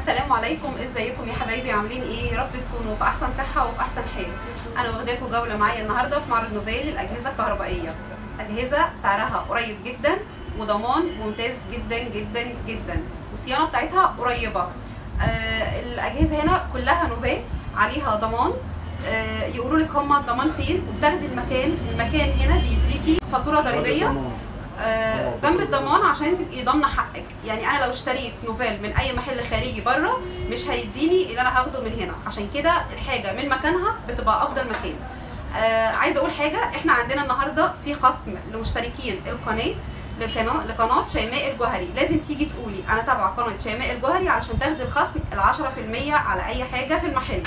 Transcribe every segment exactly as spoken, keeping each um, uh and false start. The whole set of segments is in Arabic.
السلام عليكم، ازيكم يا حبايبي؟ عاملين ايه؟ يا رب تكونوا في احسن صحه وفي احسن حال. انا واخداكم جوله معايا النهارده في معرض نوفيل للاجهزه الكهربائيه. اجهزه سعرها قريب جدا وضمان ممتاز جدا جدا جدا، والصيانه بتاعتها قريبه. آه الاجهزه هنا كلها نوفيل عليها ضمان. آه يقولوا لك هما الضمان فين، وبتاخدي المكان المكان هنا بيديكي فاتوره ضريبيه آه جنب الضمان عشان تبقي ضامنه حقك. يعني انا لو اشتريت نوفيل من اي محل خارجي بره مش هيديني اللي انا هاخده من هنا، عشان كده الحاجه من مكانها بتبقى افضل مكان. آه عايزه اقول حاجه، احنا عندنا النهارده في خصم لمشتركين القناه لقناه شيماء الجوهري. لازم تيجي تقولي انا تابعه قناه شيماء الجوهري علشان تاخدي الخصم ال عشرة في المية على اي حاجه في المحل.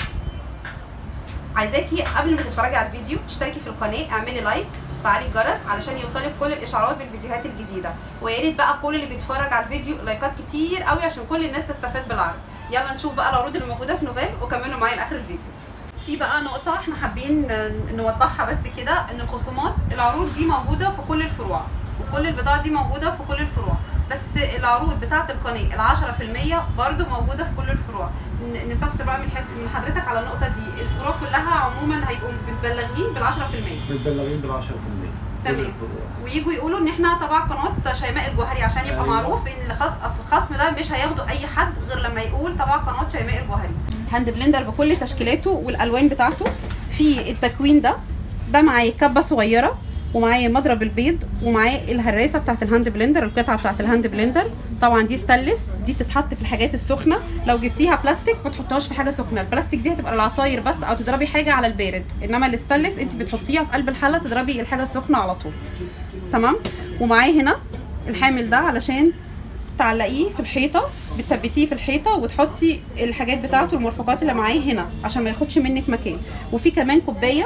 عايزاكي قبل ما تتفرجي على الفيديو تشتركي في القناه، اعملي لايك، فعلي الجرس علشان يوصلك كل الاشعارات بالفيديوهات الجديده. ويا ريت بقى كل اللي بيتفرج على الفيديو لايكات كتير قوي عشان كل الناس تستفاد بالعرض. يلا نشوف بقى العروض اللي موجوده في نوفيل وكملوا معايا لاخر الفيديو. في بقى نقطه احنا حابين نوضحها بس كده، ان الخصومات العروض دي موجوده في كل الفروع، وكل البضاعه دي موجوده في كل الفروع، بس العروض بتاعه القناه ال عشرة في المية برده موجوده في كل الفروع. نستفسر بقى من حضرتك على النقطه دي، الفروع كلها عموما هيبقوا متبلغين بال عشرة في المية؟ متبلغين بال عشرة في المية تمام. ويجوا يقولوا ان احنا تبع قناه شيماء الجوهري عشان يبقى أيوة. معروف ان الخصم اصل الخصم ده مش هياخده اي حد غير لما يقول تبع قناه شيماء الجوهري. هاند بلندر بكل تشكيلاته والالوان بتاعته. في التكوين ده ده معاه كبه صغيره، ومعايا مضرب البيض، ومعاه الهراسه بتاعت الهاند بلندر، القطعه بتاعت الهاند بلندر. طبعا دي ستانلس، دي بتتحط في الحاجات السخنه. لو جبتيها بلاستيك ما تحطهاش في حاجه سخنه، البلاستيك دي هتبقى للعصاير بس او تضربي حاجه على البارد، انما الستانلس انت بتحطيها في قلب الحله تضربي الحاجه السخنه على طول. تمام. ومعاه هنا الحامل ده علشان تعلقيه في الحيطه، بتثبتيه في الحيطه وتحطي الحاجات بتاعته المرفقات اللي معاه هنا عشان ما ياخدش منك مكان. وفي كمان كوبايه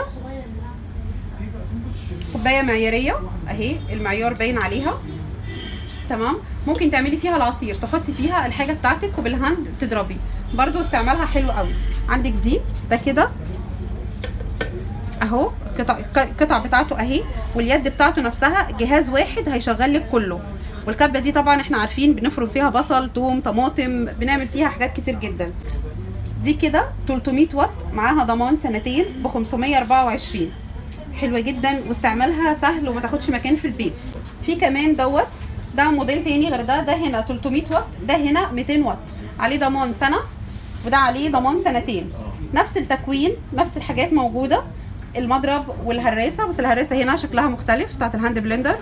كوبايه معياريه اهي، المعيار باين عليها. تمام. ممكن تعملي فيها العصير، تحطي فيها الحاجه بتاعتك وبالهاند تضربي، برضو استعمالها حلو قوي. عندك دي ده كده اهو، قطع القطع بتاعته اهي، واليد بتاعته نفسها جهاز واحد هيشغل لك كله. والكبه دي طبعا احنا عارفين بنفرم فيها بصل، توم، طماطم، بنعمل فيها حاجات كتير جدا. دي كده تلتمية واط، معاها ضمان سنتين ب خمسمية واربعة وعشرين. حلوه جدا واستعمالها سهل وما تاخدش مكان في البيت. في كمان دوت ده موديل تاني غير ده، ده هنا تلتمية واط، ده هنا ميتين واط، عليه ضمان سنه وده عليه ضمان سنتين. نفس التكوين نفس الحاجات موجوده، المضرب والهراسه، بس الهراسه هنا شكلها مختلف بتاعت الهاند بلندر.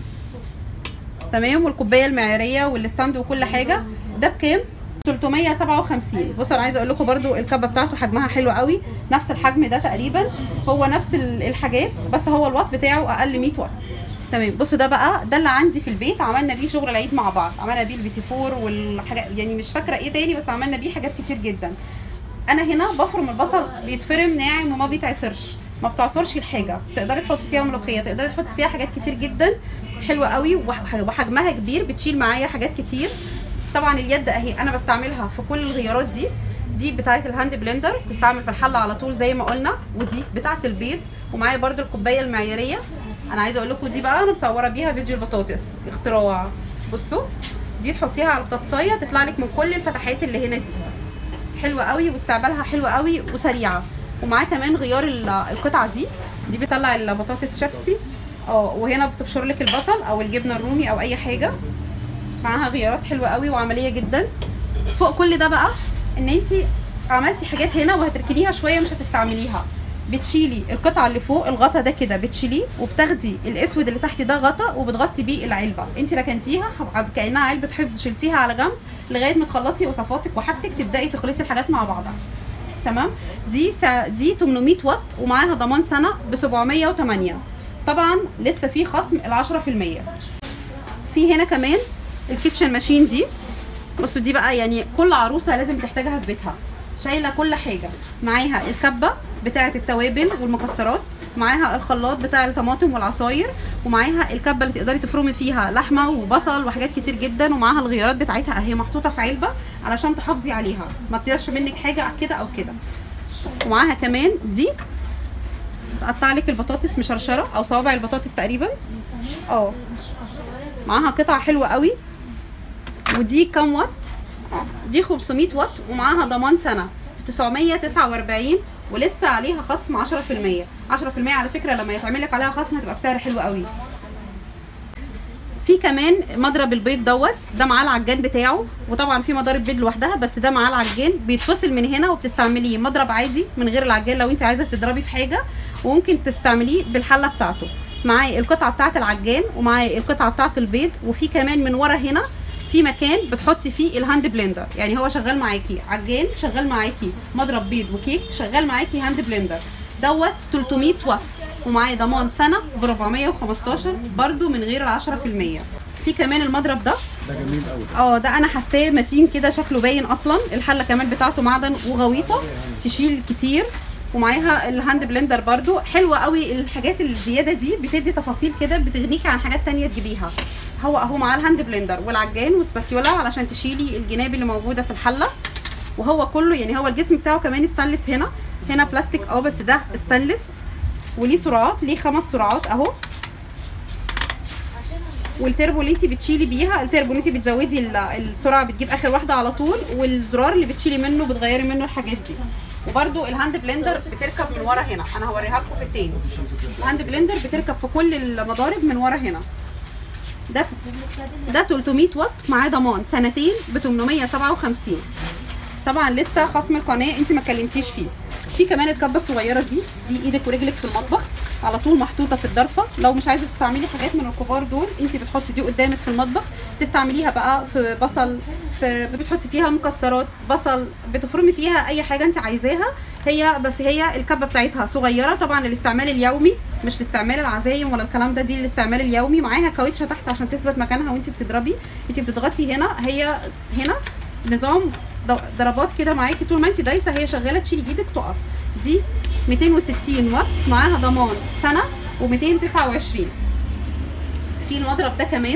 تمام. والكوبايه المعياريه والستاند وكل حاجه. ده بكام؟ تلتمية وسبعة وخمسين. بصوا انا عايزه اقول لكم برده الكبه بتاعته حجمها حلو قوي، نفس الحجم ده تقريبا، هو نفس الحاجات بس هو الواط بتاعه اقل مية واط. تمام. بصوا ده بقى ده اللي عندي في البيت، عملنا بيه شغل العيد مع بعض، عملنا بيه البيتي فور والحاجات، يعني مش فاكره ايه تاني بس عملنا بيه حاجات كتير جدا. انا هنا بفرم البصل بيتفرم ناعم وما بيتعصرش، ما بتعصرش الحاجه، تقدري تحطي فيها ملوخيه، تقدري تحطي فيها حاجات كتير جدا حلوه قوي، وحجمها كبير بتشيل معايا حاجات كتير. طبعا اليد اهي انا بستعملها في كل الغيارات دي. دي بتاعه الهاند بلندر تستعمل في الحله على طول زي ما قلنا، ودي بتاعه البيض. ومعايا برده الكوبايه المعياريه. انا عايزه اقول لكم دي بقى انا مصوره بيها فيديو البطاطس اختراع. بصوا دي تحطيها على البطاطسايه تطلع لك من كل الفتحات اللي هنا دي، حلوه قوي واستعمالها حلوه قوي وسريعه. ومعاه كمان غيار القطعه دي، دي بيطلع البطاطس شيبسي اه، وهنا بتبشر لك البصل او الجبنه الرومي او اي حاجه. معاها غيارات حلوه قوي وعمليه جدا. فوق كل ده بقى ان انت عملتي حاجات هنا وهتركنيها شويه مش هتستعمليها، بتشيلي القطعه اللي فوق الغطا ده كده بتشيليه، وبتاخدي الاسود اللي تحت ده غطا وبتغطي بيه العلبه. انت ركنتيها كانها علبه حفظ، شلتيها على جنب لغايه ما تخلصي وصفاتك وحاجتك، تبداي تخلصي الحاجات مع بعضها. تمام. دي سا... دي تمنمية واط ومعاها ضمان سنه ب سبعمية وتمانية. طبعا لسه في خصم ال عشرة في المية. في هنا كمان الكيتشن ماشين دي. بصوا دي بقى يعني كل عروسه لازم تحتاجها في بيتها، شايله كل حاجه. معاها الكبه بتاعه التوابل والمكسرات، معاها الخلاط بتاع الطماطم والعصاير، ومعاها الكبه اللي تقدري تفرمي فيها لحمه وبصل وحاجات كتير جدا. ومعاها الغيارات بتاعتها اهي محطوطه في علبه علشان تحافظي عليها ما تطيرش منك حاجه كده او كده. ومعاها كمان دي تقطع لك البطاطس مشرشره او صوابع البطاطس تقريبا اه. معاها قطع حلوه قوي. ودي كام واط؟ دي خمسمية واط ومعاها ضمان سنه تسعمية وتسعة واربعين ولسه عليها خصم عشرة في المية. عشرة في المية على فكره لما يتعمل لك عليها خصم هتبقى بسعر حلو قوي. في كمان مضرب البيض دوت، ده معاه العجان بتاعه، وطبعا في مضارب بيض لوحدها بس ده معاه العجان، بيتفصل من هنا وبتستعمليه مضرب عادي من غير العجان لو انت عايزه تضربي في حاجه، وممكن تستعمليه بالحله بتاعته. معاه القطعه بتاعه العجان ومعاه القطعه بتاعه البيض، وفي كمان من ورا هنا في مكان بتحطي فيه الهاند بلندر، يعني هو شغال معاكي عجان، شغال معاكي مضرب بيض وكيك، شغال معاكي هاند بلندر دوت تلتمية واط ومعاه ضمان سنه ب اربعمية وخمستاشر برده من غير ال عشرة في المية. في كمان المضرب ده ده جميل قوي. اه ده انا حاساه متين كده، شكله باين اصلا. الحله كمان بتاعته معدن وغويطه تشيل كتير، ومعاها الهاند بلندر برده حلوه قوي. الحاجات الزياده دي بتدي تفاصيل كده بتغنيكي عن حاجات تانية تجيبيها. هو اهو معاه الهاند بلندر والعجان وسباتيولا علشان تشيلي الجناب اللي موجوده في الحله، وهو كله يعني هو الجسم بتاعه كمان ستانلس. هنا هنا بلاستيك اه بس ده ستانلس، وليه سرعات، ليه خمس سرعات اهو. والتربو اللي انت بتشيلي بيها، التربو اللي انت بتزودي السرعه بتجيب اخر واحده على طول، والزرار اللي بتشيلي منه بتغيري منه الحاجات دي. وبرده الهاند بلندر بتركب من ورا هنا، انا هوريها لكم في التاني. الهاند بلندر بتركب في كل المضارب من ورا هنا. ده ده تلتمية واط معاه ضمان سنتين ب تمنمية وسبعة وخمسين. طبعا لسه خصم القناه انت ما اتكلمتيش فيه. في كمان الكبه الصغيره دي، دي ايدك ورجلك في المطبخ على طول محطوطه في الضرفه. لو مش عايزه تستعملي حاجات من الكبار دول انت بتحطي دي قدامك في المطبخ، تستعمليها بقى في بصل، في بتحطي فيها مكسرات، بصل، بتفرمي فيها اي حاجه انت عايزاها. هي بس هي الكبه بتاعتها صغيره طبعا للاستعمال اليومي، مش لاستعمال العزايم ولا الكلام ده، دي للاستعمال اليومي. معاها كاوتشه تحت عشان تثبت مكانها وانت بتضربي. انت بتضغطي هنا، هي هنا نظام ضربات كده معاكي طول ما انت دايسه، هي شغاله تشيلي ايدك تقف. دي ميتين وستين واط معاها ضمان سنه وميتين وتسعة وعشرين. في المضرب ده كمان،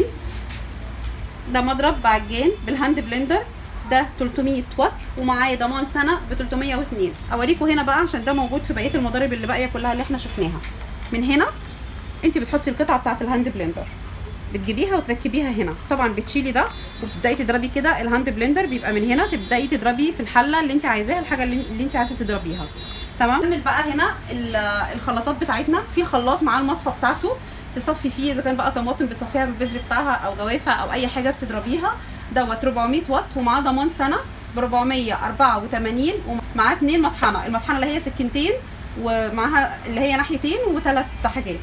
ده مضرب بعجان بالهاند بلندر، ده تلتمية واط ومعاه ضمان سنه ب تلتمية واتنين. اوريكم هنا بقى عشان ده موجود في بقيه المضارب اللي باقيه كلها اللي احنا شفناها. من هنا انت بتحطي القطعه بتاعه الهاند بلندر، بتجيبيها وتركبيها هنا. طبعا بتشيلي ده وبتبداي تضربي كده. الهاند بلندر بيبقى من هنا، تبداي تضربي في الحله اللي انت عايزاها، الحاجه اللي انت عايزه تضربيها. تمام. نعمل بقى هنا الخلاطات بتاعتنا. في خلاط مع المصفى بتاعته تصفي فيه اذا كان بقى طماطم بتصفيها بالبذر بتاعها او جوافه او اي حاجه بتضربيها. دوت اربعمية واط ومعاه ضمان سنه ب اربعمية واربعة وتمانين، ومعاه اتنين مطحنه، المطحنه اللي هي سكينتين ومعاها اللي هي ناحيتين وثلاث حاجات.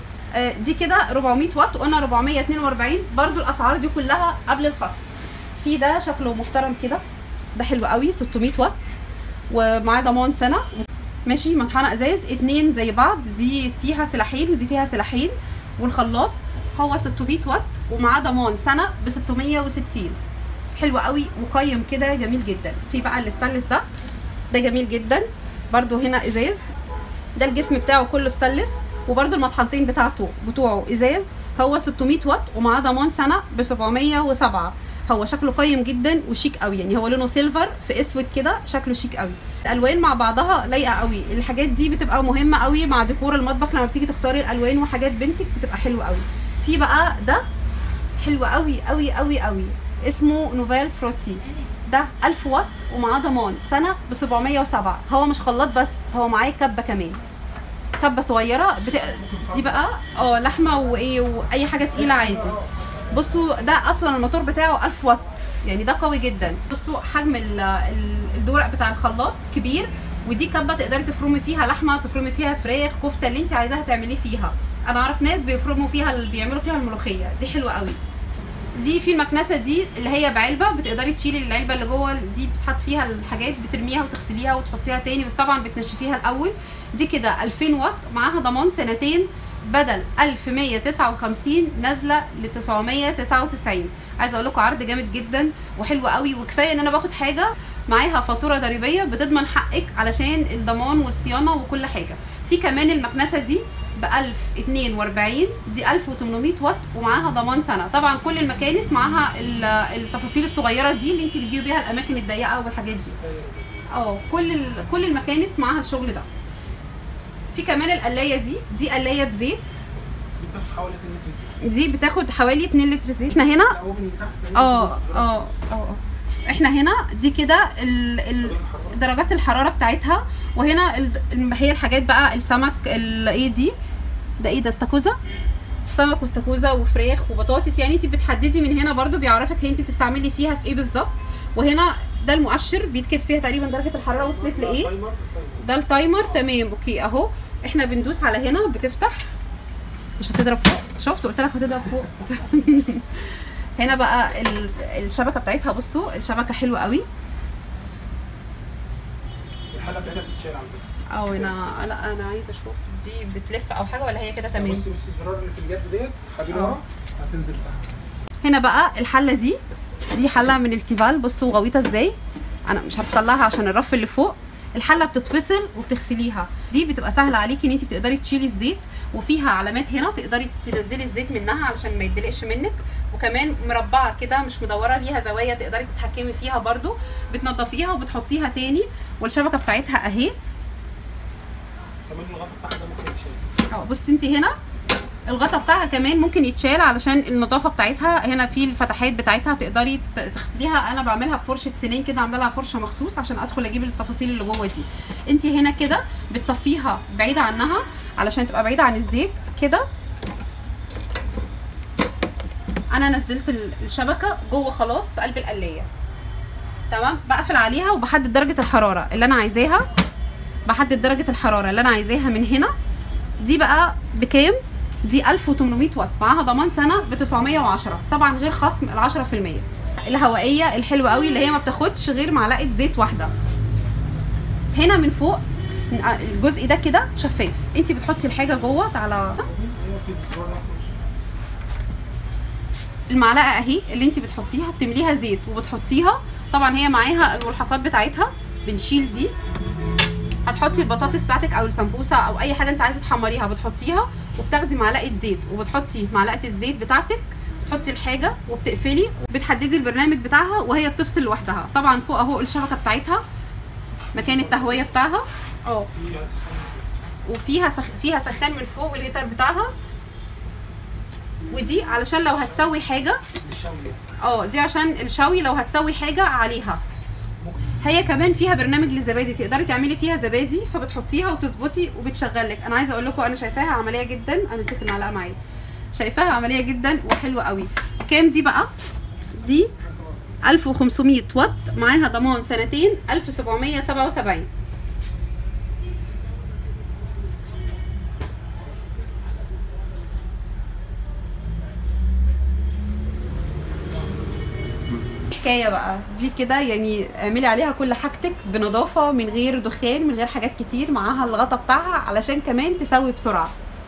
دي كده اربعمية واط، قلنا اربعمية واتنين واربعين. برده الاسعار دي كلها قبل الخصم. في ده شكله محترم كده، ده حلو قوي، ستمية واط ومعاه ضمان سنه. ماشي. مطحنه ازاز اتنين زي بعض، دي فيها سلاحين ودي فيها سلاحين. والخلاط هو ستمية واط ومعاه ضمان سنه ب ستمية وستين. حلو قوي وقيم كده، جميل جدا. في بقى الستانلس ده، ده جميل جدا برده، هنا ازاز، ده الجسم بتاعه كله ستانلس، وبرده المطحنتين بتاعته بتوعه ازاز. هو ستمية واط ومعاه ضمان سنه ب سبعمية وسبعة. هو شكله قيم جدا وشيك قوي، يعني هو لونه سيلفر في اسود كده، شكله شيك قوي. الالوان مع بعضها لايقه قوي. الحاجات دي بتبقى مهمه قوي مع ديكور المطبخ، لما بتيجي تختاري الالوان وحاجات بنتك بتبقى حلوه قوي. في بقى ده حلو قوي قوي قوي قوي، اسمه نوفيل فروتي. ده الف واط ومعاه ضمان سنه ب سبعمية وسبعة. هو مش خلاط بس، هو معاه كبه كمان، كبه صغيره بت... دي بقى اه لحمه وايه واي حاجه تقيله عادي. بصوا ده اصلا الموتور بتاعه الف واط، يعني ده قوي جدا. بصوا حجم الدورق بتاع الخلاط كبير، ودي كبه تقدري تفرمي فيها لحمه، تفرمي فيها فراخ، كفته، اللي انت عايزاها تعمليه فيها. انا اعرف ناس بيفرموا فيها، بيعملوا فيها الملوخيه، دي حلوه قوي. دي في المكنسه دي اللي هي بعلبه، بتقدري تشيلي العلبه اللي جوه دي، بتحط فيها الحاجات، بترميها وتغسليها وتحطيها تاني، بس طبعا بتنشفيها الاول. دي كده الفين واط معاها ضمان سنتين، بدل الف ومية وتسعة وخمسين نازله ل تسعمية وتسعة وتسعين. عايزه اقول لكم عرض جامد جدا وحلو قوي، وكفايه ان انا باخد حاجه معاها فاتوره ضريبيه بتضمن حقك علشان الضمان والصيانه وكل حاجه. في كمان المكنسه دي ب الف واتنين واربعين، دي الف وتمنمية واط ومعاها ضمان سنه. طبعا كل المكانس معاها التفاصيل الصغيره دي اللي انت بتجيبي بيها الاماكن الضيقه والحاجات دي. اه كل كل المكانس معاها الشغل ده. في كمان القلايه دي، دي قلايه بزيت، بتاخد حوالي اتنين لتر زيت. دي بتاخد حوالي اتنين لتر زيت. احنا هنا اه اه اه احنا هنا دي كده درجات الحراره بتاعتها، وهنا ال... هي الحاجات بقى السمك ايه دي، ده ايه ده، استاكوزا، سمك واستاكوزا وفراخ وبطاطس. يعني انت بتحددي من هنا برضو بيعرفك هي انت بتستعملي فيها في ايه بالظبط. وهنا ده المؤشر بيتكتب فيها تقريبا درجه الحراره وصلت لايه. ده التايمر. تمام اوكي اهو. احنا بندوس على هنا بتفتح، مش هتضرب فوق، شفت قلت لك هتضرب فوق. هنا بقى الشبكه بتاعتها، بصوا الشبكه حلوه قوي. الحله بتاعتها بتتشال على فكره. اه انا لا انا عايزه اشوف دي بتلف او حاجه ولا هي كده تمام. بصي بصي الزرار اللي في اليد ديت تسحبيه لورا هتنزل تحت. هنا بقى الحله دي دي حله من التيفال، بصوا غويطه ازاي. انا مش هطلعها عشان الرف اللي فوق. الحله بتتفصل وبتغسليها، دي بتبقى سهله عليكي ان انت بتقدري تشيلي الزيت، وفيها علامات هنا تقدري تنزلي الزيت منها علشان ما يدلقش منك، وكمان مربعه كده مش مدوره ليها زوايا تقدري تتحكمي فيها برده. بتنضفيها وبتحطيها تاني، والشبكه بتاعتها اهي. كمان الغطا بتاعها ده ممكن يتشال. اه بصي انت هنا الغطا بتاعها كمان ممكن يتشال علشان النظافه بتاعتها. هنا في الفتحات بتاعتها تقدري تغسليها. انا بعملها بفرشه سنين كده، عامله لها فرشه مخصوص عشان ادخل اجيب التفاصيل اللي جوه دي. انت هنا كده بتصفيها بعيده عنها علشان تبقى بعيده عن الزيت كده. انا نزلت الشبكه جوه خلاص في قلب القلايه، تمام. بقفل عليها وبحدد درجه الحراره اللي انا عايزاها. بحدد درجه الحراره اللي انا عايزاها من هنا. دي بقى بكام؟ دي ألف وتمنمية واط، معاها ضمان سنه ب تسعمية وعشرة، طبعا غير خصم ال عشرة في المية. الهوائيه الحلوه قوي اللي هي ما بتاخدش غير معلقه زيت واحده. هنا من فوق الجزء ده كده شفاف، انت بتحطي الحاجه جوه. تعالى المعلقه اهي اللي انت بتحطيها، بتمليها زيت وبتحطيها. طبعا هي معاها الملحقات بتاعتها. بنشيل دي، هتحطي البطاطس بتاعتك او السمبوسه او اي حاجه انت عايزه تحمريها، بتحطيها وبتاخدي معلقه زيت وبتحطي معلقه الزيت بتاعتك، بتحطي الحاجه وبتقفلي وبتحددي البرنامج بتاعها وهي بتفصل لوحدها. طبعا فوق اهو الشبكه بتاعتها، مكان التهويه بتاعها، اه وفيها سخ... فيها سخان من فوق والهيتر بتاعها. ودي علشان لو هتسوي حاجه، اه دي عشان الشوي لو هتسوي حاجه عليها. هي كمان فيها برنامج للزبادي، تقدري تعملي فيها زبادي، فبتحطيها وتظبطي وبتشغلك. انا عايزه اقول لكم انا شايفاها عمليه جدا. انا نسيت المعلقه معايا. شايفاها عمليه جدا وحلوه قوي. كام دي بقى؟ دي ألف وخمسمية واط، معاها ضمان سنتين، ألف وسبعمية وسبعة وسبعين. حكايه بقى دي كده، يعني اعملي عليها كل حاجتك بنظافه من غير دخان من غير حاجات كتير. معاها الغطا بتاعها علشان كمان تسوي بسرعه.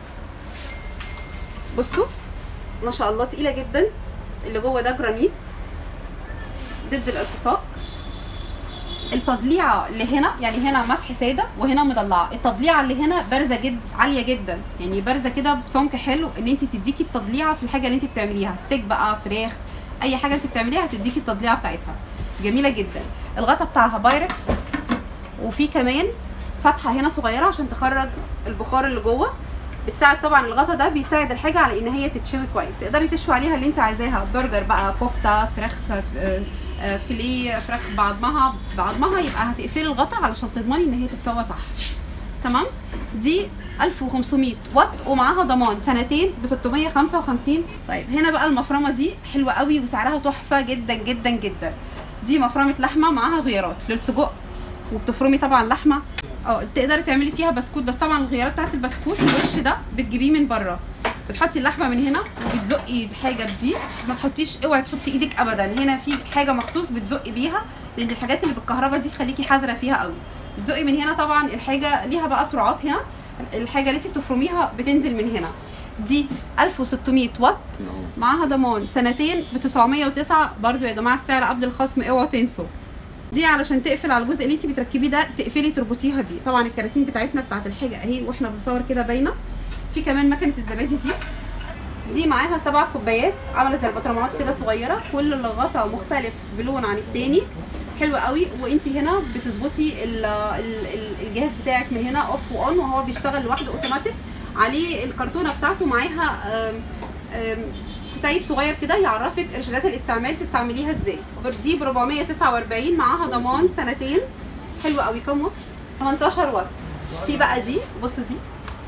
بصوا ما شاء الله تقيله جدا. اللي جوه ده جرانيت ضد الالتصاق. التضليعه اللي هنا يعني هنا مسح ساده وهنا مضلعه. التضليعه اللي هنا بارزه جدا، عاليه جدا، يعني بارزه كده بسمك حلو ان انت تديكي التضليعه في الحاجه اللي انت بتعمليها، ستيك بقى، فراخ، اي حاجه انت بتعمليها هتديكي التضليعه بتاعتها. جميله جدا. الغطا بتاعها بايركس، وفي كمان فتحه هنا صغيره عشان تخرج البخار اللي جوه. بتساعد طبعا الغطا ده بيساعد الحاجه على ان هي تتشوي كويس. تقدري تشوي عليها اللي انت عايزاها، برجر بقى، كفته، فراخ فيليه، فراخ بعضمها بعضمها يبقى هتقفلي الغطا علشان تضمني ان هي تتسوى صح. تمام. دي ألف وخمسمية واط ومعاها ضمان سنتين ب ستمية وخمسة وخمسين. طيب هنا بقى المفرمه دي حلوه قوي وسعرها تحفه جدا جدا جدا. دي مفرمه لحمه معاها غيارات للسجق، وبتفرمي طبعا لحمه. اه تقدري تعملي فيها بسكوت، بس طبعا الغيارات بتاعت البسكوت الوش ده بتجيبيه من بره. بتحطي اللحمه من هنا وبتزقي بحاجه بدي. ما تحطيش، اوعي تحطي ايدك ابدا. هنا في حاجه مخصوص بتزقي بيها، لان الحاجات اللي بالكهرباء دي خليكي حذره فيها قوي. بتزقي من هنا. طبعا الحاجه ليها بقى سرعات هنا. الحاجه اللي انت بتفرميها بتنزل من هنا. دي ألف وستمية واط، معاها ضمان سنتين ب تسعمية وتسعة. برضو يا جماعه السعر قبل الخصم، اوعوا تنسوا. دي علشان تقفل على الجزء اللي انت بتركبيه ده، تقفلي تربطيها بيه. طبعا الكراسين بتاعتنا بتاعت الحاجه اهي واحنا بنصور كده باينه. في كمان مكنه الزبادي دي دي معاها سبع كوبايات، عامله زي البطرمانات كده صغيره، كل غطا مختلف بلون عن التاني. حلوه قوي. وانت هنا بتظبطي الجهاز بتاعك من هنا اوف واون، وهو بيشتغل لوحده اوتوماتيك. عليه الكرتونه بتاعته معاها آم آم كتيب صغير كده يعرفك ارشادات الاستعمال تستعمليها ازاي. دي ب أربعمية وتسعة وأربعين، معاها ضمان سنتين. حلوه قوي. كام واط؟ تمنتاشر واط. في بقى دي، بصوا دي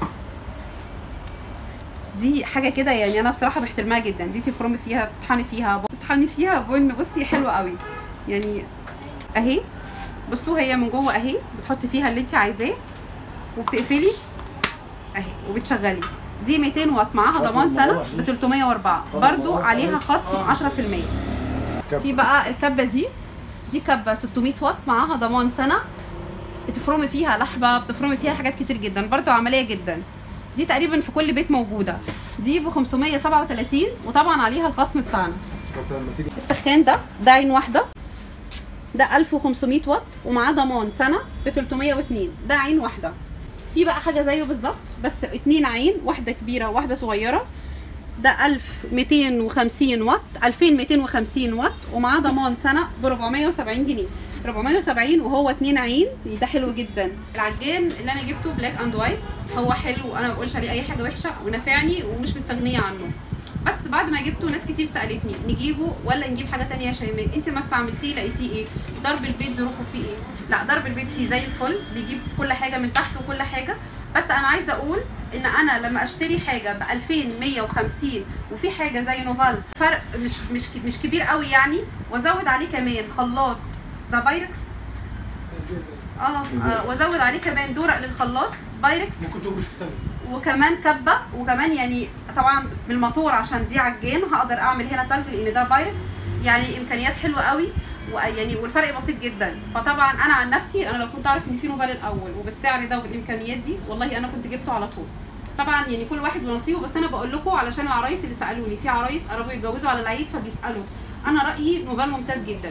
دي حاجه كده يعني انا بصراحه بحترمها جدا. دي تفرمي فيها، بتطحني فيها بتطحني فيها بن. بصي حلوه قوي يعني اهي. بصوا هي من جوه اهي، بتحطي فيها اللي انت عايزاه وبتقفلي اهي وبتشغلي. دي ميتين واط، معاها ضمان سنه ب تلتمية وأربعة، برضو عليها خصم عشرة في المية. في بقى الكبه دي دي كبه ستمية واط، معاها ضمان سنه. بتفرمي فيها لحمه، بتفرمي فيها حاجات كتير جدا، برضو عمليه جدا. دي تقريبا في كل بيت موجوده. دي ب خمسمية وسبعة وتلاتين، وطبعا عليها الخصم بتاعنا. السخان ده ده عين واحده، ده ألف وخمسمية واط ومعاه ضمان سنه ب تلتمية واتنين. ده عين واحده. في بقى حاجه زيه بالظبط بس اتنين عين، واحده كبيره وواحده صغيره. ده ألف وميتين وخمسين واط، ألفين وميتين وخمسين واط، ومعاه ضمان سنه ب أربعمية وسبعين جنيه. أربعمية وسبعين وهو اتنين عين. ده حلو جدا. العجان اللي انا جبته بلاك اند وايت، هو حلو وانا ما بقولش عليه اي حاجه وحشه، ونفعني ومش مستغنيه عنه. بس بعد ما جبته ناس كتير سالتني نجيبه ولا نجيب حاجه ثانيه يا شيماء؟ انت ما استعملتيه لقيتيه ايه؟ ضرب البيت ظروفه فيه ايه؟ لا ضرب البيت فيه زي الفل، بيجيب كل حاجه من تحت وكل حاجه. بس انا عايزه اقول ان انا لما اشتري حاجه ب ألفين ومية وخمسين وفي حاجه زي نوفال فرق مش مش مش كبير قوي يعني، وازود عليه كمان خلاط ده بايركس اه, آه وازود عليه كمان دورق للخلاط بايركس، ممكن تقول مش في تاني، وكمان كبه، وكمان يعني طبعا بالموتور عشان دي عجان هقدر اعمل هنا تلج لان ده بايركس. يعني امكانيات حلوه قوي ويعني والفرق بسيط جدا. فطبعا انا عن نفسي انا لو كنت اعرف ان في نوفال الاول وبالسعر ده وبالامكانيات دي والله انا كنت جبته على طول. طبعا يعني كل واحد ونصيبه، بس انا بقول لكم علشان العرايس اللي سالوني، في عرايس قربوا يتجوزوا على العيد فبيسالوا. انا رايي نوفال ممتاز جدا.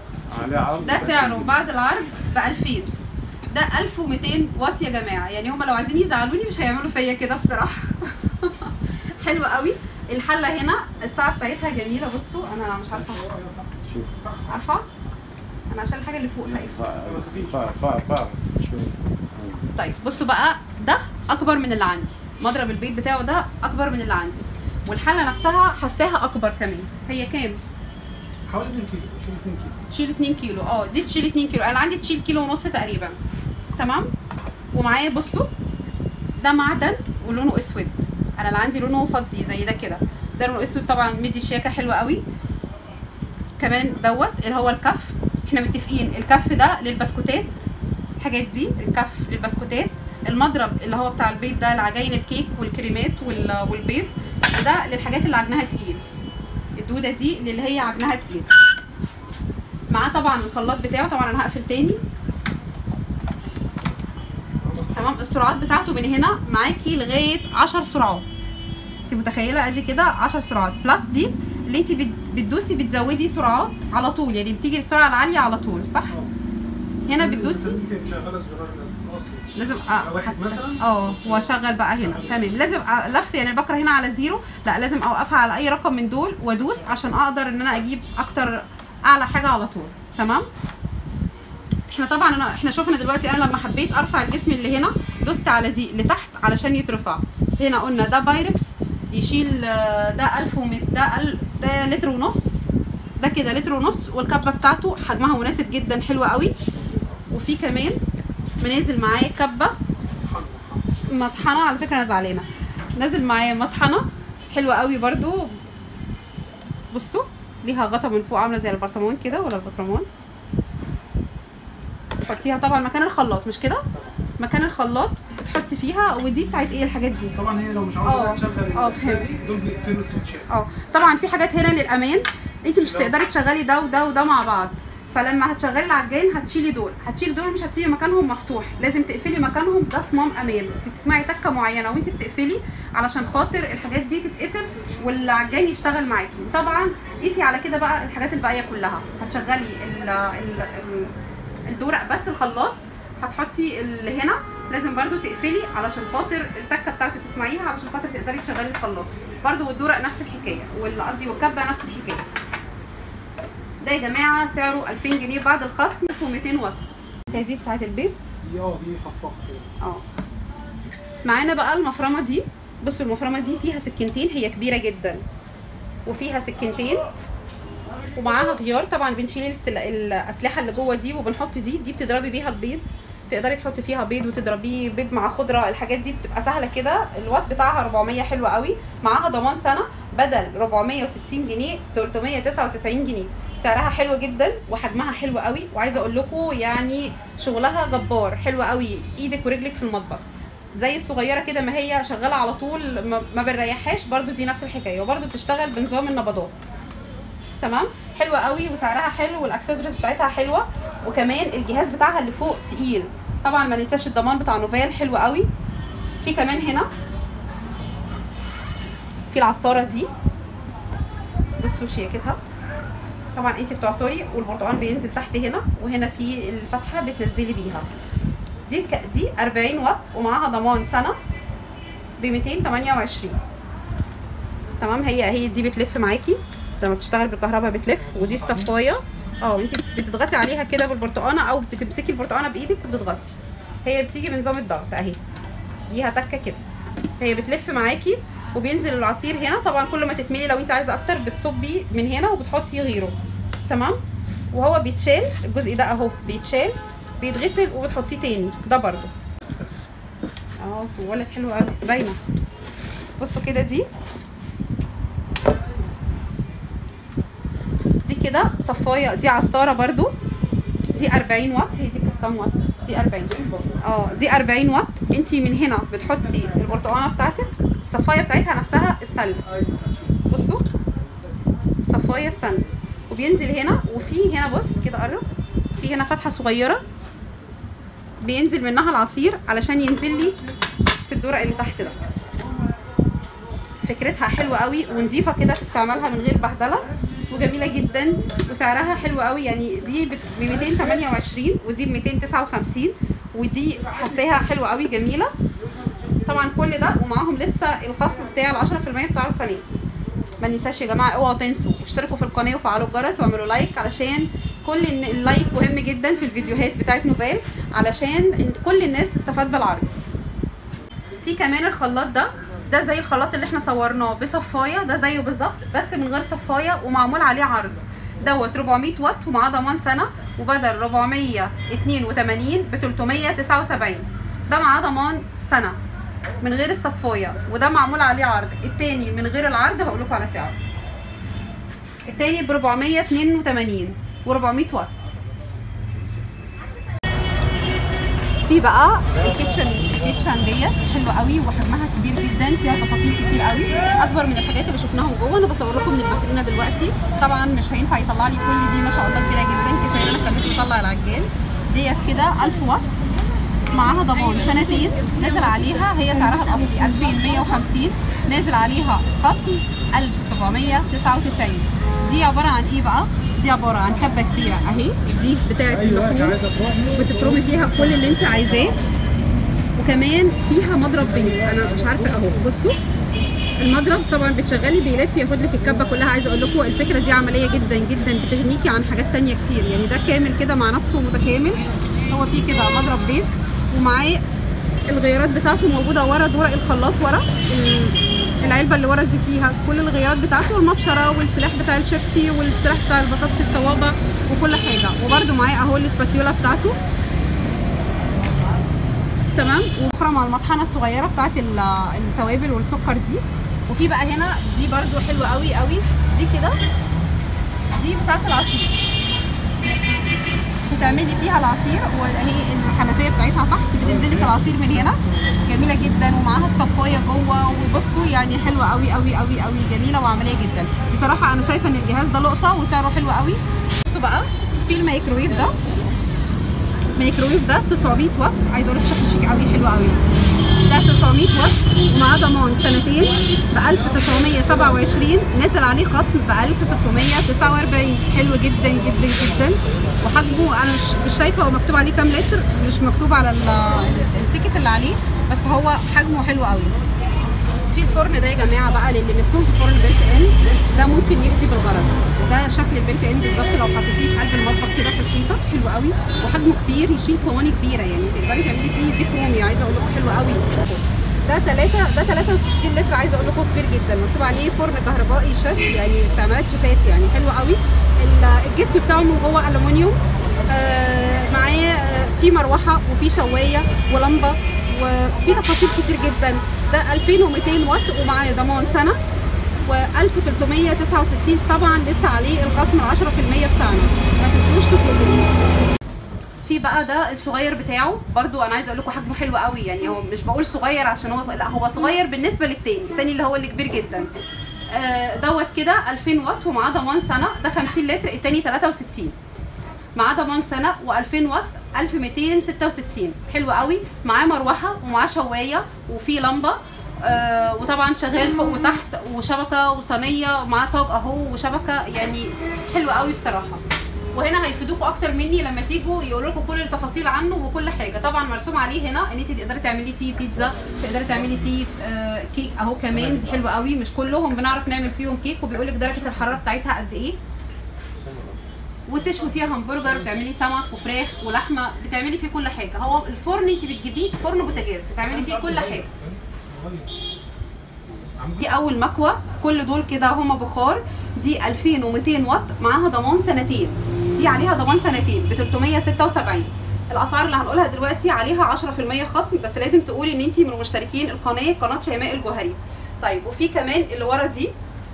ده سعره بعد العرض ب ألفين. ده ألف وميتين واط يا جماعه. يعني هم لو عايزين يزعلوني مش هيعملوا فيا كده بصراحه. حلوه قوي. الحله هنا الساعه بتاعتها جميله. بصوا انا مش عارفه صح عارفه انا عشان الحاجه اللي فوق خايفه. طيب بصوا بقى، ده اكبر من اللي عندي. مضرب البيت بتاعه ده اكبر من اللي عندي، والحله نفسها حاساها اكبر كمان. هي كام؟ حوالي اتنين كيلو. تشيل اتنين كيلو. تشيل اتنين كيلو. اه دي تشيل اتنين كيلو. انا عندي تشيل كيلو ونص تقريبا. تمام. ومعايا بصوا ده معدن ولونه اسود. انا اللي عندي لونه فضي زي ده كده. ده لونه اسود طبعا، مدي شياكه حلوه قوي. كمان دوت اللي هو الكف. احنا متفقين الكف ده للبسكوتات، الحاجات دي الكف للبسكوتات. المضرب اللي هو بتاع البيض ده لعجاين الكيك والكريمات والبيض. ده للحاجات اللي عجنها تقيل. الدوده دي اللي هي عجنها تقيل. معاه طبعا الخلاط بتاعه. طبعا انا هقفل تاني. تمام. السرعات بتاعته من هنا معاكي لغايه عشر سرعات. انت متخيله؟ ادي كده عشر سرعات بلس دي اللي انت بتدوسي بتزودي سرعات على طول، يعني بتيجي السرعه العاليه على طول. صح؟ هنا بتدوسي لازم تبقي مشغله الزرار الاصلي. لازم اه واحد مثلا اه واشغل بقى هنا. تمام. لازم الف يعني البكره هنا على زيرو، لا لازم اوقفها على اي رقم من دول وادوس عشان اقدر ان انا اجيب اكتر اعلى حاجه على طول. تمام. احنا طبعا انا احنا شفنا دلوقتي انا لما حبيت ارفع الجسم اللي هنا دوست على دي لتحت علشان يترفع. هنا قلنا ده بايركس يشيل ده ألف ومية، ده ال... ده لتر ونص. ده كده لتر ونص، والكبه بتاعته حجمها مناسب جدا حلوه قوي. وفي كمان منازل معايا كبه مطحنه. على فكره انا زعلانه، نازل معايا مطحنه حلوه قوي برضو. بصوا ليها غطا من فوق عامله زي البرطمان كده ولا البطرمان. تحطيها طبعا مكان الخلاط، مش كده؟ مكان الخلاط بتحطي فيها. ودي بتاعت ايه الحاجات دي؟ طبعا هي لو مش عاوزه تشغل اه فهمت. دول بيقفلوا السويتشات. اه طبعا في حاجات هنا للامان. انت مش هتقدري تشغلي ده وده وده مع بعض، فلما هتشغلي العجان هتشيلي دول، هتشيلي دول مش هتسيبي مكانهم مفتوح، لازم تقفلي مكانهم. ده صمام امان، بتسمعي تكه معينه وانت بتقفلي علشان خاطر الحاجات دي تتقفل والعجان يشتغل معاكي. طبعا قيسي على كده بقى الحاجات الباقيه كلها. هتشغلي ال ال الدورق بس الخلاط، هتحطي اللي هنا لازم برضو تقفلي علشان خاطر التكه بتاعته تسمعيها علشان خاطر تقدري تشغلي الخلاط برضو. والدورق نفس الحكايه، والقصدي والكبه نفس الحكايه. ده يا جماعه سعره ألفين جنيه بعد الخصم. ألف وميتين واط. هي دي بتاعت البيت. دي اه دي خفاقه كده. اه معانا بقى المفرمه دي. بصوا المفرمه دي فيها سكينتين، هي كبيره جدا وفيها سكينتين ومعاها غيار. طبعا بنشيل السل... الاسلحه اللي جوه دي وبنحط دي دي بتضربي بيها البيض، تقدري تحطي فيها بيض وتضربيه بيض مع خضره، الحاجات دي بتبقى سهله كده. الوات بتاعها أربعمية حلوه قوي، معاها ضمان سنه، بدل أربعمية وستين جنيه تلتمية وتسعة وتسعين جنيه. سعرها حلو جدا وحجمها حلو قوي، وعايزه اقول لكم يعني شغلها جبار، حلوه قوي، ايدك ورجلك في المطبخ زي الصغيره كده، ما هي شغاله على طول ما بنريحهاش، برده دي نفس الحكايه، وبرده بتشتغل بنظام النبضات. تمام، حلوه قوي وسعرها حلو، والاكسسوارز بتاعتها حلوه، وكمان الجهاز بتاعها اللي فوق تقيل. طبعا ما ننساش الضمان بتاع نوفيل حلو قوي. في كمان هنا في العصاره دي، بصوا شياكتها. طبعا انت بتعصري والبرتقال بينزل تحت هنا، وهنا في الفتحه بتنزلي بيها. دي دي أربعين واط ومعاها ضمان سنه ب ميتين وتمنية وعشرين. تمام، هي هي دي بتلف معاكي لما بتشتغل بالكهرباء بتلف. ودي الصفايه، اه انت بتضغطي عليها كده بالبرتقانه، او بتمسكي البرتقانه بايدك وبتضغطي. هي بتيجي بنظام الضغط اهي، ليها تكه كده، هي بتلف معاكي وبينزل العصير هنا. طبعا كل ما تتملي لو انت عايزه اكتر بتصبي من هنا وبتحطي غيره. تمام، وهو بيتشال الجزء ده اهو، بيتشال بيتغسل وبتحطيه تاني. ده برده اه بقول لك حلو قوي باينه. بصوا كده، دي دي كده صفايه، دي عصاره برده، دي أربعين واط. هي دي كانت كام واط؟ دي أربعين. اه دي أربعين واط. انت من هنا بتحطي البرتقانه بتاعتك، الصفايه بتاعتها نفسها ستانلس. بصوا الصفايه ستانلس، وبينزل هنا، وفي هنا بص كده قرب، في هنا فتحه صغيره بينزل منها العصير علشان ينزل لي في الدورق اللي تحت ده. فكرتها حلوه قوي ونضيفه كده في استعمالها من غير بهدله، وجميله جدا، وسعرها حلو قوي. يعني دي ب ميتين وتمنية وعشرين ودي ب ميتين وتسعة وخمسين، ودي حاساها حلوه قوي جميله. طبعا كل ده ومعاهم لسه الخصم بتاع ال عشرة في المية بتاع القناه. ما ننساش يا جماعه، اوعوا تنسوا اشتركوا في القناه وفعلوا الجرس واعملوا لايك، علشان كل اللايك مهم جدا في الفيديوهات بتاعت نوفيل، علشان كل الناس تستفاد بالعرض. في كمان الخلاط ده ده زي الخلاط اللي احنا صورناه بصفايه، ده زيه بالظبط بس من غير صفايه، ومعمول عليه عرض. دوت أربعمية واط ومعاه ضمان سنه، وبدل أربعمية واتنين وتمانين ب تلتمية وتسعة وسبعين. ده معاه ضمان سنه من غير الصفايه، وده معمول عليه عرض. التاني من غير العرض هقول لكم على سعره. التاني ب أربعمية واتنين وتمانين و400 واط. في بقى الكيتشن الكيتشن ديت حلوه قوي وحجمها كبير جدا، فيها تفاصيل كتير قوي، اكبر من الحاجات اللي شفناهم جوه. انا بصور لكم من الباترينا دلوقتي، طبعا مش هينفع يطلع لي كل دي، ما شاء الله كبيره جدا، كفايه انا خليته يطلع العجال. ديت كده ألف واط، معاها ضمان سنتين، نازل عليها هي سعرها الاصلي ألفين ومية وخمسين، نازل عليها خصم ألف وسبعمية وتسعة وتسعين. دي عباره عن ايه بقى؟ دي عباره عن كبه كبيره اهي، دي بتاعه اللحوم، بتفرمي فيها كل اللي انت عايزاه، وكمان فيها مضرب بيض. انا مش عارفه اهو، بصوا المضرب طبعا بتشغلي بيلف ياخد لك الكبه كلها. عايزه اقول لكم الفكره دي عمليه جدا جدا، بتغنيكي عن حاجات تانية كتير. يعني ده كامل كده مع نفسه متكامل. هو فيه كده مضرب بيض، ومعاه الغيارات بتاعته موجوده ورا دورق الخلاط، ورا العلبه اللي ورا دي فيها كل الغيارات بتاعته، والمبشره والسلاح بتاع الشيبسي والسلاح بتاع البطاطس الصوابع وكل حاجه. وبرده معاه اهو الاسباتيولا بتاعته. تمام، وفرة مع المطحنه الصغيره بتاعت التوابل والسكر دي. وفي بقى هنا دي برده حلوه قوي قوي، دي كده دي بتاعت العصير، بتعملي فيها العصير، وهي الحنفيه بتاعتها تحت بتنزل لك العصير من هنا، جميله جدا، ومعاها الصفايه جوه. وبصوا يعني حلوه قوي قوي قوي قوي، جميله وعمليه جدا بصراحه. انا شايفه ان الجهاز ده لقطه وسعره حلو قوي. بصوا بقى في الميكروويف ده، الميكروويف ده تسعمية واط، عايزه اقول لك شكله شيك قوي، حلو قوي. ده تسعمية واط ومعاه ضمان سنتين ب ألف وتسعمية وسبعة وعشرين، نازل عليه خصم ب ألف وستمية وتسعة وأربعين. حلو جدا جدا جدا، وحجمه انا مش مش شايفه هو مكتوب عليه كام لتر، مش مكتوب على التيكت اللي عليه، بس هو حجمه حلو قوي. في الفرن ده يا جماعه بقى للي نفسهم في فرن بيلت ان، ده ممكن يقضي بالغرض. ده شكل البيلت ان بالظبط لو حطيتيه في قلب المطبخ كده في الحيطه، حلو قوي، وحجمه كبير، يشيل صواني كبيره، يعني تقدري تعملي فيه دي كرومي. عايزه اقول لكم حلو قوي. ده ثلاثة ده ثلاثة وستين لتر، عايزه اقول لكم كبير جدا، مكتوب عليه فرن كهربائي شيف، يعني استعمالات شيفات يعني حلو قوي. الجسم بتاعه من جوه الومنيوم، آه معاه آه في مروحه وفي شوايه ولمبه وفي تفاصيل كتير جدا. ده ألفين ومئتين واط ومعاه ضمان سنه وألف وثلاثمية وتسعة وستين، طبعا لسه عليه الخصم عشرة في المية بتاعنا، ما تنسوش تطلبوه. في بقى ده الصغير بتاعه برضو، انا عايزه اقول لكم حجمه حلو قوي، يعني هو مش بقول صغير عشان هو لا هو صغير بالنسبه للتاني، التاني اللي هو اللي كبير جدا. آه دوت كده ألفين واط ومعاه ضمان سنه، ده خمسين لتر، التاني ثلاثة وستين معاه ضمان سنه و2000 واط ألف ومئتين وستة وستين، حلو قوي. معاه مروحه ومعاه شوايه وفي لمبه، آه وطبعا شغال فوق وتحت وشبكه وصينيه ومعاه صاج اهو وشبكه، يعني حلو قوي بصراحه. وهنا هيفيدوكوا اكتر مني لما تيجوا يقولوا لكم كل التفاصيل عنه وكل حاجه. طبعا مرسوم عليه هنا ان انت تقدري تعملي فيه بيتزا، تقدري تعملي فيه آه كيك اهو كمان، دي حلوه قوي، مش كلهم بنعرف نعمل فيهم كيك، وبيقول لك درجه الحراره بتاعتها قد ايه، وتشوي فيها همبرجر، بتعملي سمك وفراخ ولحمه، بتعملي فيه كل حاجه. هو الفرن انت بتجيبيه فرن بوتاجاز بتعملي فيه كل حاجه. دي اول مكوه، كل دول كده هما بخار، دي ألفين ومئتين واط معاها ضمان سنتين، دي عليها ضمان سنتين ب ثلاثمية وستة وسبعين. الاسعار اللي هنقولها دلوقتي عليها عشرة في المية خصم، بس لازم تقولي ان انت من مشتركين القناه قناه شيماء الجوهري. طيب وفي كمان اللي ورا دي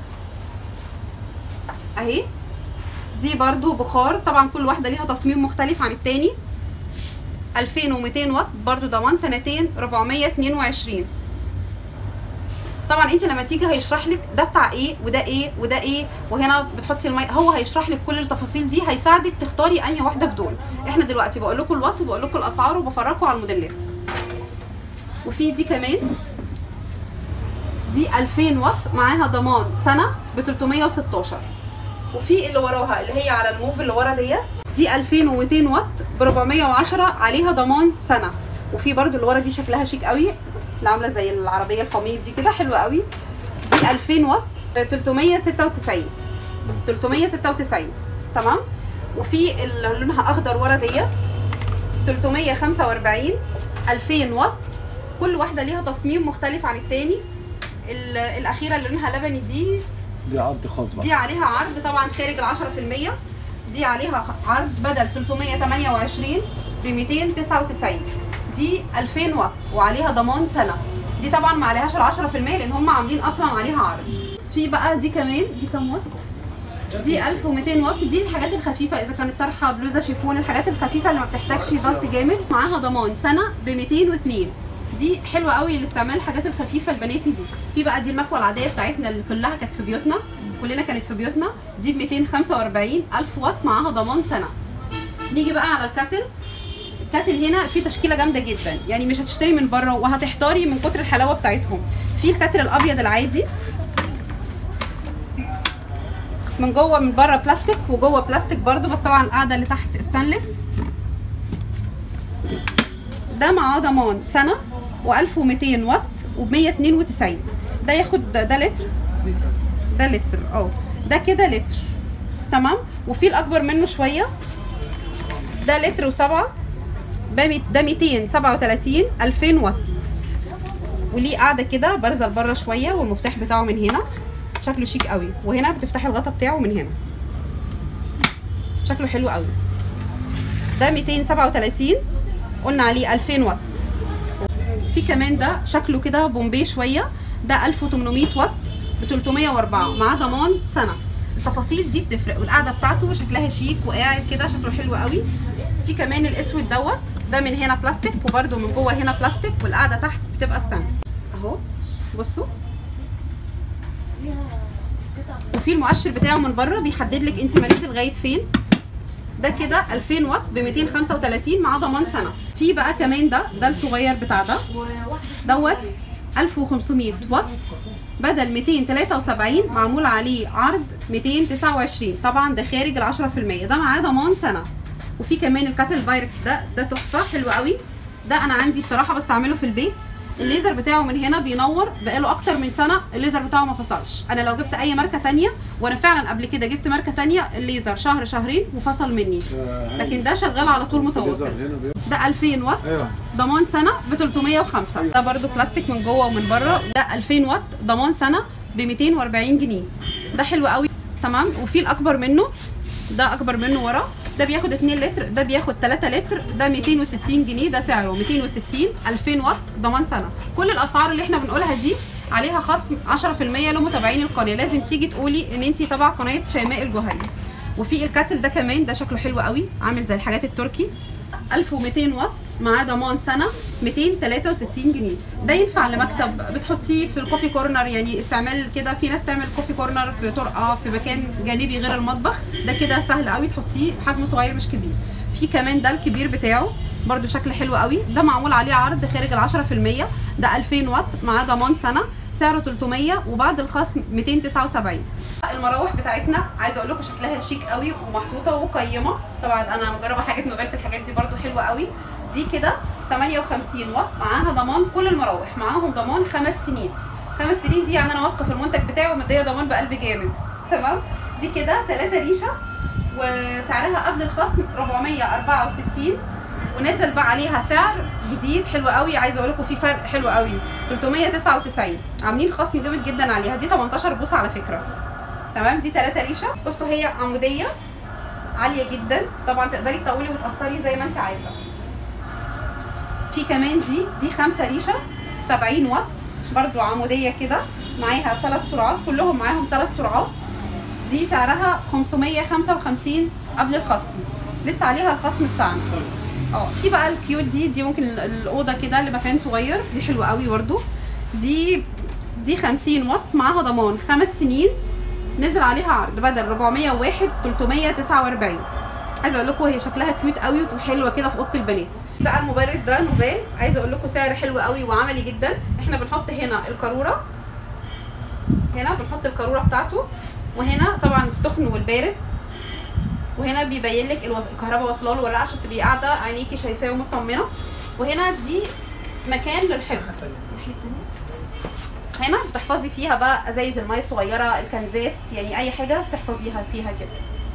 اهي، دي برضو بخار، طبعا كل واحده ليها تصميم مختلف عن التاني، ألفين ومئتين واط برضو ضمان سنتين أربعمية واتنين وعشرين. طبعا انت لما تيجي هيشرح لك ده بتاع ايه وده ايه وده ايه، وهنا بتحطي المي، هو هيشرح لك كل التفاصيل دي، هيساعدك تختاري انهي واحده في دول. احنا دلوقتي بقول لكم الوات وبقول لكم الاسعار وبفرجكم على الموديلات. وفي دي كمان، دي ألفين واط معاها ضمان سنه ب ثلاثمية وستاشر. وفي اللي وراها اللي هي على الموف اللي ورا ديت، دي ألفين ومئتين واط ب أربعمية وعشرة عليها ضمان سنه. وفي برده اللي ورا دي شكلها شيك قوي، اللي عامله زي العربيه الفاميل دي كده، حلوه قوي، دي ألفين واط ثلاثمية وستة وتسعين ثلاثمية وستة وتسعين تمام. وفي اللي لونها اخضر ورا ديت ثلاثمية وخمسة وأربعين ألفين واط، كل واحده ليها تصميم مختلف عن التاني. الاخيره اللي لونها لبني دي دي عرض خاص بقى، دي عليها عرض طبعا خارج ال عشرة في المية، دي عليها عرض بدل ثلاثمية وتمنية وعشرين ب مئتين وتسعة وتسعين، دي ألفين واط وعليها ضمان سنه، دي طبعا ما عليهاش ال عشرة في المية لان هم عاملين اصلا عليها عرض. في بقى دي كمان، دي كام واط؟ دي ألف ومئتين واط، دي الحاجات الخفيفه، اذا كانت طرحه بلوزه شيفون، الحاجات الخفيفه اللي ما بتحتاجش ضغط جامد، معاها ضمان سنه ب مئتين واثنين، دي حلوه قوي لاستعمال الحاجات الخفيفه البناتي دي. في بقى دي المكوه العاديه بتاعتنا اللي كلها كانت في بيوتنا، كلنا كانت في بيوتنا، دي ب مئتين وخمسة وأربعين ألف واط معاها ضمان سنه. نيجي بقى على الكاتل. الكاتل هنا في تشكيله جامده جدا، يعني مش هتشتري من بره وهتحتاري من كتر الحلاوه بتاعتهم. في الكاتل الابيض العادي، من جوه من بره بلاستيك وجوه بلاستيك برده، بس طبعا القاعده اللي تحت ستانلس. ده معاه ضمان سنه وألف ومئتين واط ومية واتنين وتسعين، ده ياخد ده لتر، ده لتر اه ده كده لتر تمام. وفي الاكبر منه شويه، ده لتر وسبعه، ده مئتين وسبعة وتلاتين ألفين واط، وليه قاعده كده بارزه لبره شويه، والمفتاح بتاعه من هنا، شكله شيك قوي، وهنا بتفتحي الغطا بتاعه من هنا، شكله حلو قوي. ده مئتين وسبعة وتلاتين قلنا عليه ألفين واط. في كمان ده شكله كده بومبي شويه، ده ألف وتمنمية واط ب ثلاثمية وأربعة معاه ضمان سنه. التفاصيل دي بتفرق، والقاعده بتاعته شكلها شيك وقاعد كده شكله حلو قوي. في كمان الاسود دوت، ده من هنا بلاستيك وبرده من جوه هنا بلاستيك، والقاعده تحت بتبقى ستانلس اهو، بصوا. وفي المؤشر بتاعه من بره بيحدد لك انت مالتي لغايه فين. ده كده ألفين واط ب مئتين وخمسة وتلاتين مع ضمان سنه. في بقى كمان ده ده الصغير بتاع ده دوت ألف وخمسمية واط بدل مئتين وتلاتة وسبعين، معمول عليه عرض مئتين وتسعة وعشرين، طبعا ده خارج ال عشرة في المية، ده معاه ضمان سنه. وفي كمان الكاتل بايركس ده، ده تحفه حلو قوي، ده انا عندي بصراحه بستعمله في البيت، الليزر بتاعه من هنا بينور بقاله اكتر من سنه، الليزر بتاعه ما فصلش. انا لو جبت اي ماركه تانية، وانا فعلا قبل كده جبت ماركه تانية الليزر شهر شهرين وفصل مني، لكن ده شغال على طول متواصل. ده ألفين واط ضمان سنه ب تلتمية وخمسة. ده برده بلاستيك من جوه ومن بره. ده ألفين واط ضمان سنه ب ميتين وأربعين جنيه. ده حلو قوي تمام. وفي الاكبر منه، ده اكبر منه ورا، ده بياخد اتنين لتر، ده بياخد تلاتة لتر، ده ميتين وستين جنيه. ده سعره ميتين وستين، ألفين واط ضمان سنه. كل الاسعار اللي احنا بنقولها دي عليها خصم عشرة في المية لمتابعين القناه. لازم تيجي تقولي ان انت تبع قناه شيماء الجوهري. وفي الكاتل ده كمان، ده شكله حلو قوي، عامل زي الحاجات التركي، ألف وميتين واط معاه ضمان سنه ميتين وتلاتة وستين جنيه. ده ينفع لمكتب، بتحطيه في الكوفي كورنر، يعني استعمال كده. في ناس تعمل كوفي كورنر في طرقه، في مكان جانبي غير المطبخ. ده كده سهل قوي تحطيه، حجمه صغير مش كبير. في كمان ده الكبير بتاعه برده شكل حلو قوي، ده معمول عليه عرض خارج ال عشرة في المية. ده ألفين واط معاه ضمان سنه، سعره تلتمية وبعد الخصم ميتين وتسعة وسبعين. المراوح بتاعتنا عايزه اقول لكم شكلها شيك قوي ومحطوطه وقيمه. طبعا انا مجربه حاجات نوفيل في الحاجات دي برده حلوه قوي. دي كده تمنية وخمسين واط معاها ضمان. كل المراوح معاهم ضمان خمس سنين. خمس سنين دي يعني انا واثقه في المنتج بتاعي ومديه ضمان بقلب جامد تمام. دي كده تلاتة ريشه وسعرها قبل الخصم أربعمية وأربعة وستين، ونزل بقى عليها سعر جديد حلو قوي. عايزه اقول لكم في فرق حلو قوي، تلتمية وتسعة وتسعين، عاملين خصم جامد جدا عليها. دي تمنتاشر بوصه على فكره تمام. دي تلاتة ريشه. بصوا هي عموديه عاليه جدا، طبعا تقدري تطولي وتقصري زي ما انت عايزه. في كمان دي دي خمسة ريشه سبعين واط برضو عموديه كده، معاها ثلاث سرعات، كلهم معاهم ثلاث سرعات. دي سعرها خمسمية وخمسة وخمسين قبل الخصم، لسه عليها الخصم بتاعنا. اه في بقى الكيوت دي دي ممكن الاوضه كده لمكان صغير، دي حلوه قوي برضو. دي دي خمسين واط معاها ضمان خمس سنين، نزل عليها عرض بدل أربعمية وواحد تلتمية وتسعة وأربعين. عايزه اقول لكم هي شكلها كيوت قوي وحلوه كده في اوضه البنات. بقى المبرد ده نوفيل، عايزه اقول لكم سعر حلو قوي وعملي جدا. احنا بنحط هنا القاروره، هنا بنحط القاروره بتاعته، وهنا طبعا السخن والبارد، وهنا بيبين لك الكهرباء واصله له ولا لا عشان تبقي قاعده عينيكي شايفاه ومطمنه. وهنا دي مكان للحفظ، هنا بتحفظي فيها بقى ازايز الميه الصغيره، الكنزات، يعني اي حاجه تحفظيها فيها كده.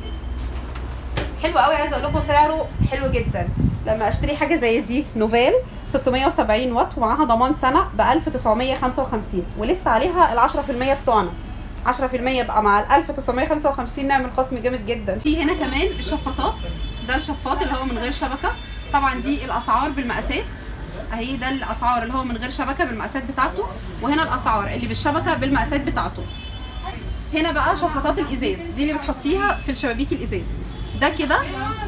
حلو قوي. عايزه اقول لكم سعره حلو جدا. لما اشتري حاجه زي دي نوفيل ستمية وسبعين واط ومعاها ضمان سنه ب ألف وتسعمية وخمسة وخمسين، ولسه عليها ال عشرة في المية بتوعنا. عشرة في المية بقى مع ال ألف وتسعمية وخمسة وخمسين نعمل خصم جامد جدا. في هنا كمان الشفاطات، ده الشفاط اللي هو من غير شبكه. طبعا دي الاسعار بالمقاسات اهي، ده الاسعار اللي هو من غير شبكه بالمقاسات بتاعته، وهنا الاسعار اللي بالشبكه بالمقاسات بتاعته. هنا بقى شفاطات الازاز، دي اللي بتحطيها في الشبابيك الازاز. ده كده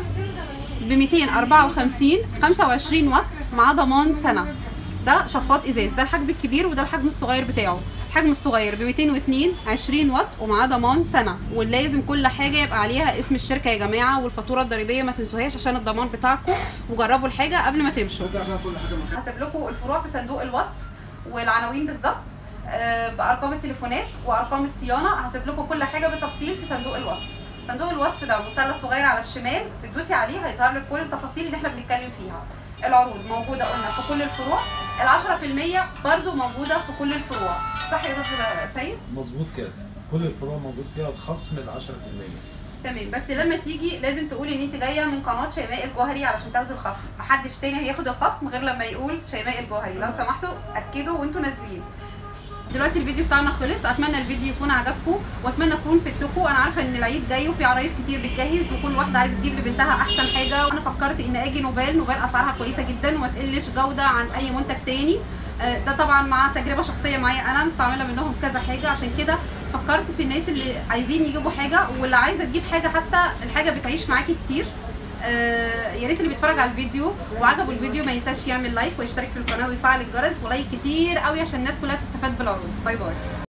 ب ميتين وأربعة وخمسين، خمسة وعشرين واط مع ضمان سنه. ده شفاط ازاز، ده الحجم الكبير وده الحجم الصغير بتاعه. الحجم الصغير ب ميتين واتنين، عشرين واط ومعاه ضمان سنه. ولازم كل حاجه يبقى عليها اسم الشركه يا جماعه، والفاتوره الضريبيه ما تنسوهاش عشان الضمان بتاعكم. وجربوا الحاجه قبل ما تمشوا. هسيب لكم الفروع في صندوق الوصف والعناوين بالظبط بارقام التليفونات وارقام الصيانه. هسيب لكم كل حاجه بالتفصيل في صندوق الوصف. صندوق الوصف ده مثلث صغير على الشمال، بتدوسي عليه هيظهر لك كل التفاصيل اللي احنا بنتكلم فيها. العروض موجوده قلنا في كل الفروع، ال عشرة في المية برضو موجوده في كل الفروع، صح يا استاذ سيد؟ مظبوط كده، كل الفروع موجود فيها الخصم ال عشرة في المية. تمام. بس لما تيجي لازم تقولي ان انت جايه من قناه شيماء الجوهري علشان تاخدي الخصم. محدش تاني هياخد الخصم غير لما يقول شيماء الجوهري. لو سمحتوا اكدوا وانتوا نازلين. دلوقتي الفيديو بتاعنا خلص، اتمنى الفيديو يكون عجبكم واتمنى اكون فدتكم. انا عارفه ان العيد جاي وفي عرايس كتير بتجهز وكل واحده عايزه تجيب لبنتها احسن حاجه، وانا فكرت ان اجي نوفيل. نوفيل اسعارها كويسه جدا وما تقلش جوده عن اي منتج تاني. ده طبعا مع تجربه شخصيه معايا، انا مستعمله منهم كذا حاجه، عشان كده فكرت في الناس اللي عايزين يجيبوا حاجه واللي عايزه تجيب حاجه حتى الحاجه بتعيش معاكي كتير. آه يا ريت اللي بيتفرج على الفيديو وعجبه الفيديو ما ينساش يعمل لايك ويشترك في القناه ويفعل الجرس ولايك كتير قوي عشان الناس كلها تستفاد بالعروض. باي باي.